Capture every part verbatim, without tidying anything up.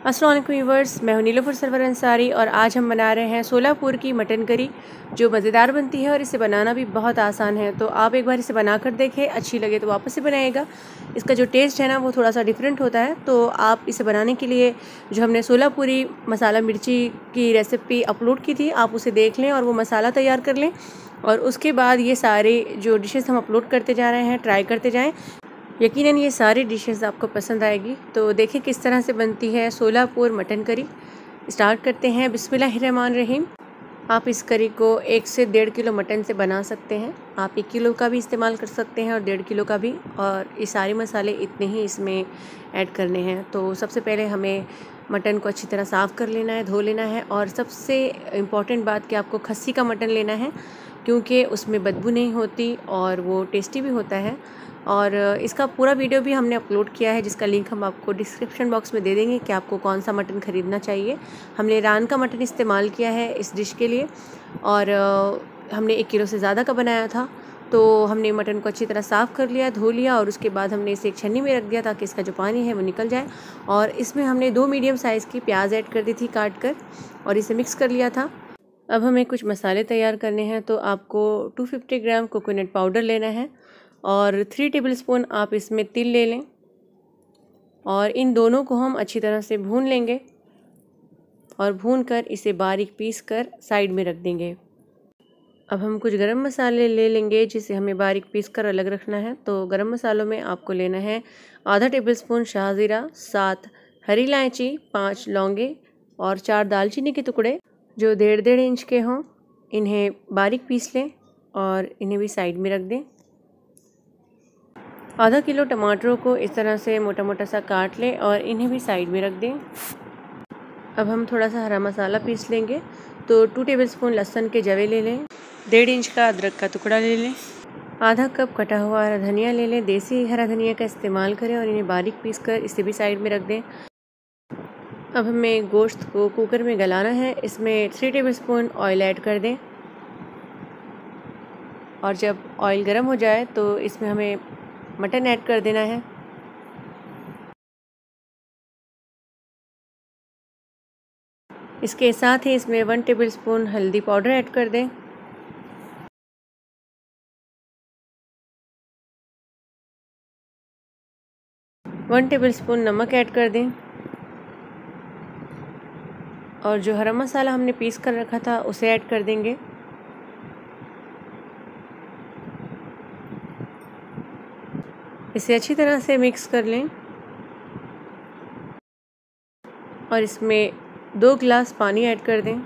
अस्सलाम वालेकुम व्यूअर्स, मैं हूं नीलोफर सरवर अंसारी और आज हम बना रहे हैं सोलापुर की मटन करी जो मज़ेदार बनती है और इसे बनाना भी बहुत आसान है। तो आप एक बार इसे बनाकर देखें, अच्छी लगे तो वापस से बनाइएगा। इसका जो टेस्ट है ना वो थोड़ा सा डिफरेंट होता है। तो आप इसे बनाने के लिए जो हमने सोलापुरी मसाला मिर्ची की रेसिपी अपलोड की थी, आप उसे देख लें और वो मसाला तैयार कर लें। और उसके बाद ये सारे जो डिशेज़ हम अपलोड करते जा रहे हैं ट्राई करते जाएँ, यकीनन ये सारी डिशेज़ आपको पसंद आएगी। तो देखिए किस तरह से बनती है सोलापुर मटन करी। स्टार्ट करते हैं। बिस्मिल्लाहिर्रहमानिर्रहीम। आप इस करी को एक से डेढ़ किलो मटन से बना सकते हैं। आप एक किलो का भी इस्तेमाल कर सकते हैं और डेढ़ किलो का भी, और ये सारे मसाले इतने ही इसमें ऐड करने हैं। तो सबसे पहले हमें मटन को अच्छी तरह साफ़ कर लेना है, धो लेना है। और सबसे इम्पॉर्टेंट बात कि आपको खस्सी का मटन लेना है, क्योंकि उसमें बदबू नहीं होती और वो टेस्टी भी होता है। और इसका पूरा वीडियो भी हमने अपलोड किया है, जिसका लिंक हम आपको डिस्क्रिप्शन बॉक्स में दे देंगे कि आपको कौन सा मटन ख़रीदना चाहिए। हमने ईरान का मटन इस्तेमाल किया है इस डिश के लिए, और हमने एक किलो से ज़्यादा का बनाया था। तो हमने मटन को अच्छी तरह साफ़ कर लिया, धो लिया, और उसके बाद हमने इसे एक छन्नी में रख दिया ताकि इसका जो पानी है वो निकल जाए। और इसमें हमने दो मीडियम साइज़ की प्याज ऐड कर दी थी काट कर, और इसे मिक्स कर लिया था। अब हमें कुछ मसाले तैयार करने हैं। तो आपको दो सौ पचास ग्राम कोकोनट पाउडर लेना है और थ्री टेबलस्पून आप इसमें तिल ले लें, और इन दोनों को हम अच्छी तरह से भून लेंगे और भून कर इसे बारीक पीस कर साइड में रख देंगे। अब हम कुछ गरम मसाले ले लेंगे जिसे हमें बारीक पीस कर अलग रखना है। तो गरम मसालों में आपको लेना है आधा टेबलस्पून शाहज़ीरा, सात हरी इलायची, पाँच लौंगे और चार दालचीनी के टुकड़े जो डेढ़ डेढ़ इंच के हों। इन्हें बारीक पीस लें और इन्हें भी साइड में रख दें। आधा किलो टमाटरों को इस तरह से मोटा मोटा सा काट लें और इन्हें भी साइड में रख दें। अब हम थोड़ा सा हरा मसाला पीस लेंगे। तो टू टेबलस्पून लहसुन के जवे ले लें, डेढ़ इंच का अदरक का टुकड़ा ले लें, आधा कप कटा हुआ हरा धनिया ले लें। देसी हरा धनिया का इस्तेमाल करें और इन्हें बारीक पीस कर इसे भी साइड में रख दें। अब हमें गोश्त को कुकर में गलाना है। इसमें थ्री टेबलस्पून ऑयल ऐड कर दें, और जब ऑयल गर्म हो जाए तो इसमें हमें मटन ऐड कर देना है। इसके साथ ही इसमें वन टेबलस्पून हल्दी पाउडर ऐड कर दें, वन टेबलस्पून नमक ऐड कर दें, और जो हरा मसाला हमने पीस कर रखा था उसे ऐड कर देंगे। इसे अच्छी तरह से मिक्स कर लें और इसमें दो गिलास पानी ऐड कर दें।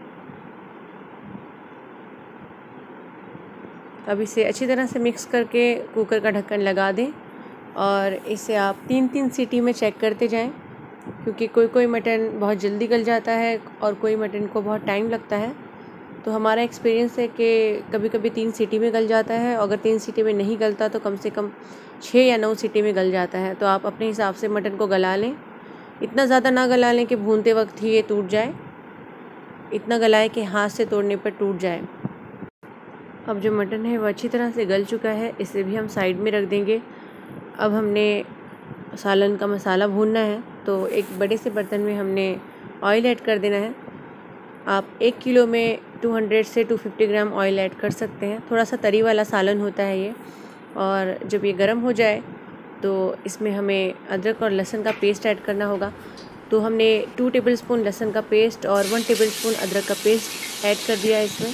अब इसे अच्छी तरह से मिक्स करके कुकर का ढक्कन लगा दें, और इसे आप तीन तीन सीटी में चेक करते जाएं, क्योंकि कोई कोई मटन बहुत जल्दी गल जाता है और कोई मटन को बहुत टाइम लगता है। तो हमारा एक्सपीरियंस है कि कभी कभी तीन सीटी में गल जाता है, और अगर तीन सीटी में नहीं गलता तो कम से कम छः या नौ सीटी में गल जाता है। तो आप अपने हिसाब से मटन को गला लें। इतना ज़्यादा ना गला लें कि भूनते वक्त ही ये टूट जाए, इतना गलाएं कि हाथ से तोड़ने पर टूट जाए। अब जो मटन है वो अच्छी तरह से गल चुका है, इसे भी हम साइड में रख देंगे। अब हमने सालन का मसाला भूनना है। तो एक बड़े से बर्तन में हमने ऑयल ऐड कर देना है। आप एक किलो में दो सौ से दो सौ पचास ग्राम ऑयल ऐड कर सकते हैं। थोड़ा सा तरी वाला सालन होता है ये। और जब ये गर्म हो जाए तो इसमें हमें अदरक और लहसुन का पेस्ट ऐड करना होगा। तो हमने टू टेबलस्पून लहसुन का पेस्ट और वन टेबलस्पून अदरक का पेस्ट ऐड कर दिया इसमें।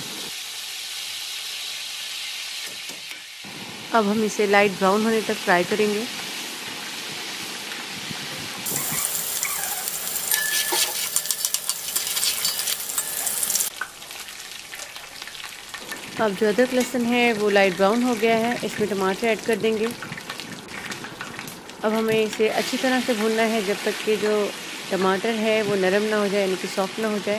अब हम इसे लाइट ब्राउन होने तक फ्राई करेंगे। अब जो अदरक लहसुन है वो लाइट ब्राउन हो गया है, इसमें टमाटर ऐड कर देंगे। अब हमें इसे अच्छी तरह से भूनना है जब तक कि जो टमाटर है वो नरम ना हो जाए, यानी कि सॉफ्ट ना हो जाए।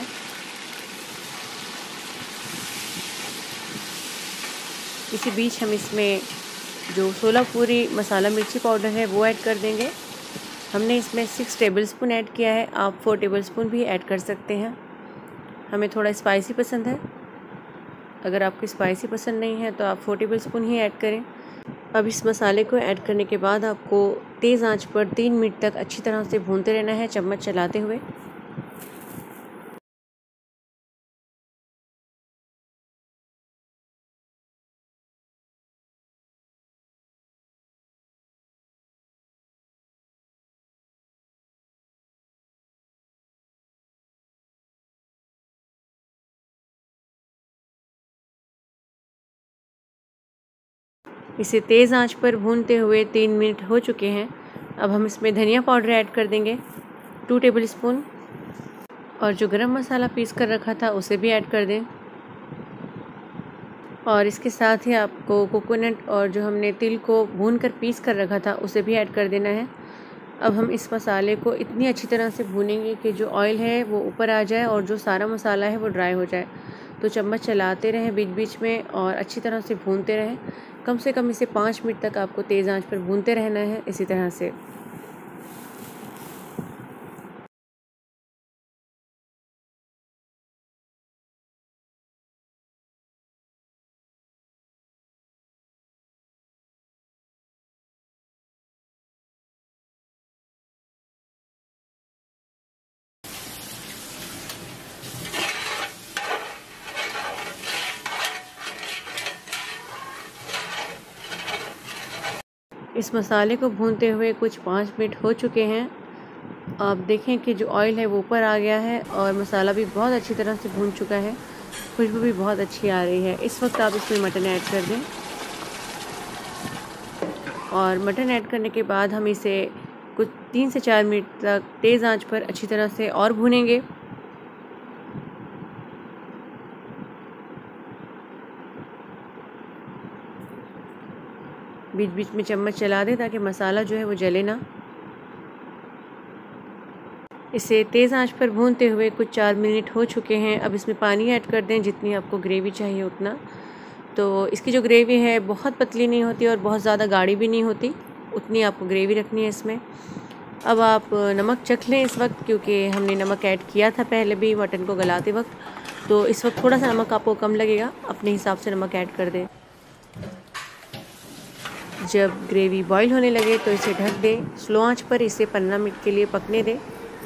इसी बीच हम इसमें जो सोलापुरी मसाला मिर्ची पाउडर है वो ऐड कर देंगे। हमने इसमें सिक्स टेबलस्पून ऐड किया है, आप फोर टेबलस्पून भी ऐड कर सकते हैं। हमें थोड़ा स्पाइसी पसंद है, अगर आपको स्पाइसी पसंद नहीं है तो आप फोर टेबलस्पून ही ऐड करें। अब इस मसाले को ऐड करने के बाद आपको तेज़ आंच पर तीन मिनट तक अच्छी तरह से भूनते रहना है, चम्मच चलाते हुए। इसे तेज़ आंच पर भूनते हुए तीन मिनट हो चुके हैं। अब हम इसमें धनिया पाउडर ऐड कर देंगे टू टेबल स्पून, और जो गरम मसाला पीस कर रखा था उसे भी ऐड कर दें। और इसके साथ ही आपको कोकोनट और जो हमने तिल को भून कर पीस कर रखा था उसे भी ऐड कर देना है। अब हम इस मसाले को इतनी अच्छी तरह से भूनेंगे कि जो ऑयल है वो ऊपर आ जाए और जो सारा मसाला है वो ड्राई हो जाए। तो चम्मच चलाते रहें बीच बीच में और अच्छी तरह से भूनते रहें। कम से कम इसे पाँच मिनट तक आपको तेज़ आंच पर भूनते रहना है इसी तरह से। इस मसाले को भूनते हुए कुछ पाँच मिनट हो चुके हैं। आप देखें कि जो ऑयल है वो ऊपर आ गया है और मसाला भी बहुत अच्छी तरह से भून चुका है, खुशबू भी बहुत अच्छी आ रही है। इस वक्त आप इसमें मटन ऐड कर दें और मटन ऐड करने के बाद हम इसे कुछ तीन से चार मिनट तक तेज़ आंच पर अच्छी तरह से और भूनेंगे। बीच बीच में चम्मच चला दें ताकि मसाला जो है वो जले ना। इसे तेज़ आंच पर भूनते हुए कुछ चार मिनट हो चुके हैं। अब इसमें पानी ऐड कर दें जितनी आपको ग्रेवी चाहिए उतना। तो इसकी जो ग्रेवी है बहुत पतली नहीं होती और बहुत ज़्यादा गाढ़ी भी नहीं होती, उतनी आपको ग्रेवी रखनी है इसमें। अब आप नमक चख लें इस वक्त, क्योंकि हमने नमक ऐड किया था पहले भी मटन को गलाते वक्त, तो इस वक्त थोड़ा सा नमक आपको कम लगेगा, अपने हिसाब से नमक ऐड कर दें। जब ग्रेवी बॉईल होने लगे तो इसे ढक दें, स्लो आंच पर इसे पंद्रह मिनट के लिए पकने दें।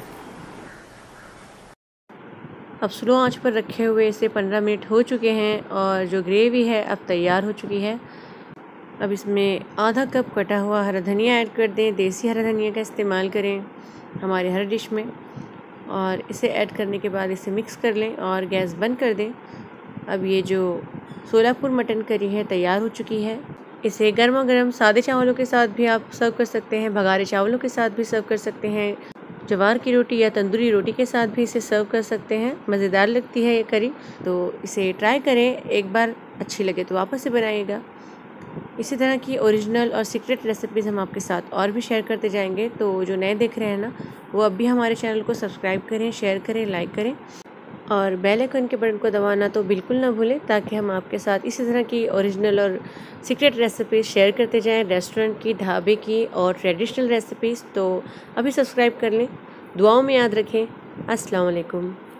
अब स्लो आंच पर रखे हुए इसे पंद्रह मिनट हो चुके हैं और जो ग्रेवी है अब तैयार हो चुकी है। अब इसमें आधा कप कटा हुआ हरा धनिया ऐड कर दें। देसी हरा धनिया का इस्तेमाल करें हमारे हर डिश में, और इसे ऐड करने के बाद इसे मिक्स कर लें और गैस बंद कर दें। अब ये जो सोलापुर मटन करी है तैयार हो चुकी है। इसे गर्मा गर्म सादे चावलों के साथ भी आप सर्व कर सकते हैं, भगारे चावलों के साथ भी सर्व कर सकते हैं, जवार की रोटी या तंदूरी रोटी के साथ भी इसे सर्व कर सकते हैं। मज़ेदार लगती है ये करी, तो इसे ट्राई करें एक बार, अच्छी लगे तो वापस से बनाइएगा। इसी तरह की ओरिजिनल और सीक्रेट रेसिपीज़ हम आपके साथ और भी शेयर करते जाएंगे। तो जो नए देख रहे हैं ना, वो अब भी हमारे चैनल को सब्सक्राइब करें, शेयर करें, लाइक करें और बेल आइकन के बटन को दबाना तो बिल्कुल ना भूलें, ताकि हम आपके साथ इसी तरह की ओरिजिनल और सीक्रेट रेसिपीज़ शेयर करते जाएं, रेस्टोरेंट की, ढाबे की और ट्रेडिशनल रेसिपीज़। तो अभी सब्सक्राइब कर लें। दुआओं में याद रखें। अस्सलाम वालेकुम।